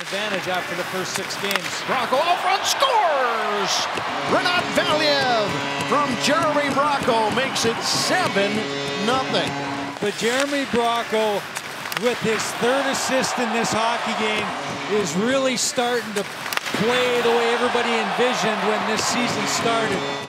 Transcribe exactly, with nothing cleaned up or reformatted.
advantage after the first six games. Bracco out front scores! Rinat Valiev from Jeremy Bracco makes it seven nothing. But Jeremy Bracco, with his third assist in this hockey game, is really starting to play the way everybody envisioned when this season started.